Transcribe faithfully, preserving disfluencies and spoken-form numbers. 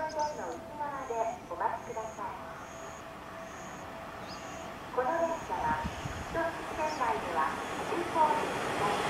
線の内側でお待ちください。この電車は一つ線内では急行になります。